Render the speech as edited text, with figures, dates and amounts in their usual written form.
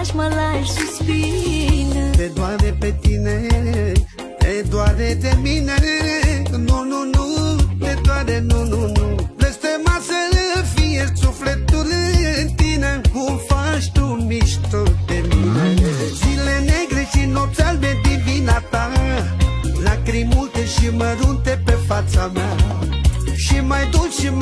faci, mă lași suspină. Te doare pe tine, te doare de mine. Nu, nu, nu, te doare, nu, nu, nu. Blestema să fie sufletul în tine. Cum faci tu mișto de mine? Zile negre și nopți albe din vina ta, lacrimi multe și mărunte pe fața mea, și mai dulci și